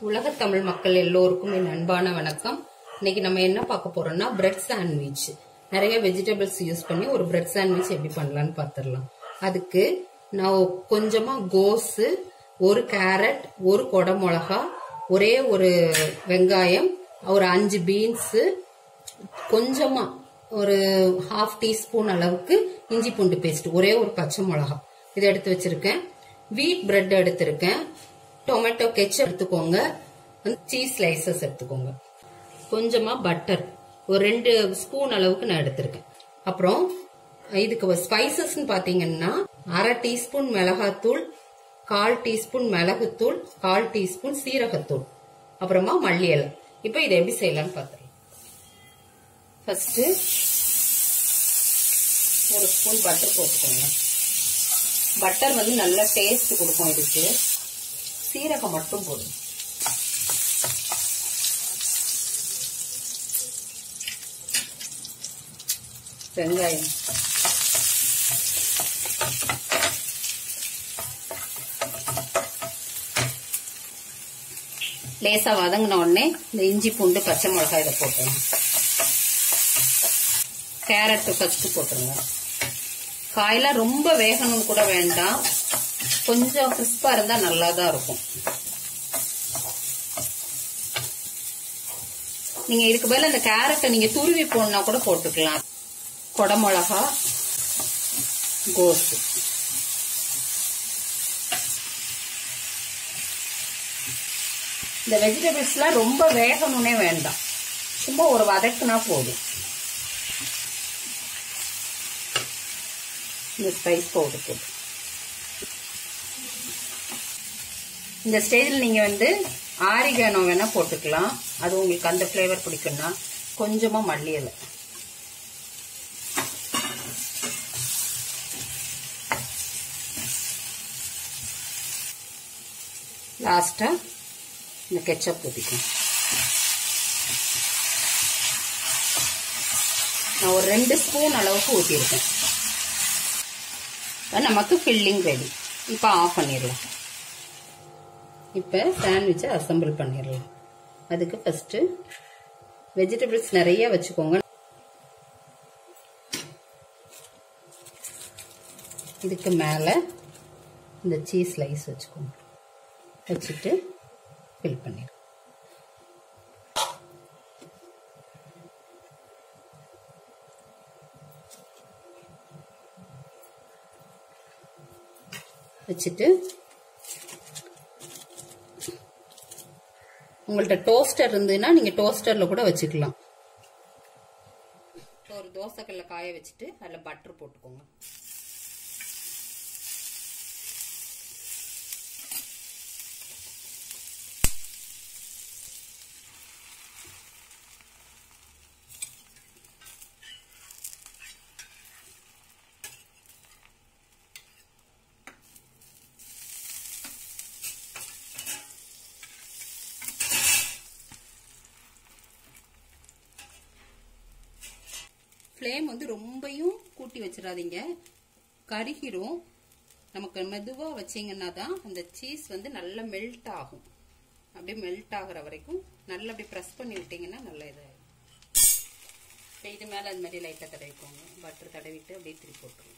உலக தமிழ் மக்கள் எல்லோருக்கும் என் அன்பான வணக்கம். இன்னைக்கு நம்ம என்ன பார்க்க போறோம்னா பிரெட் சாண்ட்விச். நிறைய வெஜிடபிள்ஸ் யூஸ் பண்ணி ஒரு பிரெட் சாண்ட்விச் எப்படி பண்ணலாம்னு பார்த்துடலாம். அதுக்கு நான் கொஞ்சமா கோஸ், ஒரு கேரட், ஒரு கொடை மிளகா, ஒரே ஒரு வெங்காயம், ஒரு 5 பீன்ஸ், கொஞ்சமா ஒரு 1/2 டீஸ்பூன் அளவுக்கு இஞ்சி பூண்டு பேஸ்ட், ஒரே ஒரு பச்சை மிளகா இதை எடுத்து வச்சிருக்கேன். வீட் பிரெட் எடுத்திருக்கேன். டொமேட்டோ கெச்சப் எடுத்துக்கோங்க. சீஸ் ஸ்லைசஸ் எடுத்துக்கோங்க. கொஞ்சமா பட்டர் ஒரு 2 ஸ்பூன் அளவுக்கு நான் எடுத்திருக்கேன். அப்புறம் இதுக்கு ஸ்பைசஸ் பாத்தீங்கன்னா 1/2 டீஸ்பூன் மிளகாத்தூள், 1/4 டீஸ்பூன் மிளகுத்தூள், 1/4 டீஸ்பூன் சீரகத்தூள், அப்புறமா மல்லி இலை. இப்ப இதை எப்படி செய்யலாம்னு பாத்துக்கலாம். ஃபர்ஸ்ட் ஒரு ஸ்பூன் பட்டர் போட்டுக்கோங்க. பட்டர் நல்ல டேஸ்ட் கொடுக்கும். இதுக்கு சீரகம் மட்டும் போடும். வெங்காயம், லேசா வதங்கின உடனே இந்த இஞ்சி பூண்டு பச்சை மிளகாய் இதை போட்டுருங்க. கேரட் ஃபர்ஸ்ட் போட்டுருங்க. காயெல்லாம் ரொம்ப வேகணும் கூட வேண்டாம், கொஞ்சம் கிறிஸ்பா இருந்தா நல்லாதான் இருக்கும். நீங்க இதுக்கு பதிலா இந்த கேரட்டை நீங்க துருவி போடனா கூட போட்டுக்கலாம். கொடை மிளகா, கோஸ், இந்த வெஜிடபிள்ஸ் எல்லாம் ரொம்ப வேகணும்னே வேண்டாம், சும்மா ஒரு வதக்குனா போதும். இந்த ஸ்பைஸ் பவுடர் போட்டு இந்த ஸ்டேஜில் நீங்க ஆரிகானோ வேணா போட்டுக்கலாம். அது உங்களுக்கு அந்த ஃபிளேவர் பிடிக்கும்னா கொஞ்சமா மல்லி இலை, லாஸ்டா இந்த கெச்சப் ஊத்திக்கலாம். நான் ஒரு 2 ஸ்பூன் அளவுக்கு ஊத்திருக்கேன். நமக்கு ஃபில்லிங் ரெடி. இப்ப ஆஃப் பண்ணிடலாம். இப்ப சாண்ட்விச்சை அசம்பிள் பண்ணிடலாம். அதுக்கு ஃபர்ஸ்ட் வெஜிடபிள்ஸ் நிறைய வச்சுக்கோங்க. இதுக்கு மேல இந்த சீஸ் ஸ்லைஸ் வச்சுக்கோங்க. வச்சுட்டு ஃபில் பண்ணிடலாம். வச்சுட்டு உங்கள்ட்ட டோஸ்டர் இருந்ததுன்னா நீங்க டோஸ்டர்ல கூட வச்சுக்கலாம். ஒரு தோசைக்கல்ல காய வச்சுட்டு அதுல பட்டர் போட்டுக்கோங்க. ஃப்ளேம் ரொம்பையும் கூட்டி வச்சிடாதீங்க, கருகிரும். நமக்கு மெதுவா வச்சீங்கன்னா தான் அந்த சீஸ் நல்லா மெல்ட் ஆகும். அப்படியே மெல்ட் ஆகுற வரைக்கும் நல்லா அப்படி பிரஸ் பண்ணி விட்டீங்கன்னா நல்ல இதாகும். இது மேல அந்த மாதிரி லைட்டா தடவிக்கோங்க. பட்டர் தடவிட்டு அப்படியே திருப்பி போட்டுருங்க.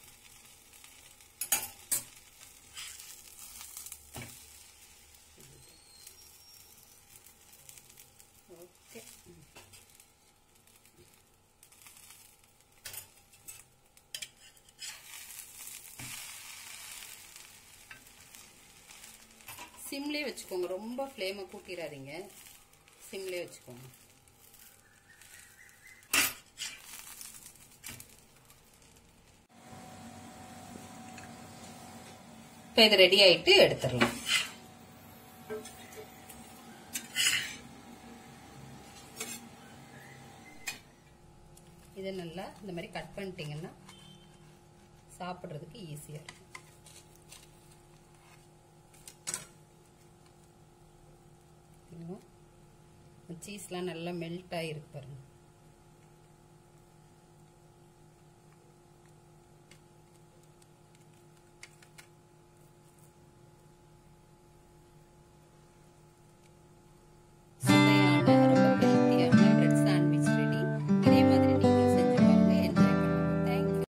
ஓகே, சிம்லே வச்சுக்கோங்க. ரொம்ப ஃப்ளேமை கூட்டிடாதீங்க, சிம்லே வச்சுக்கோங்க. இப்போ இது ரெடி ஆயிட்டு எடுத்துடலாம். இதை நல்லா இந்த மாதிரி கட் பண்ணிட்டீங்கன்னா சாப்பிட்றதுக்கு ஈஸியா இருக்கும். சீஸ்லாம் நல்லா மெல்ட் ஆகிருக்கு பாருங்க.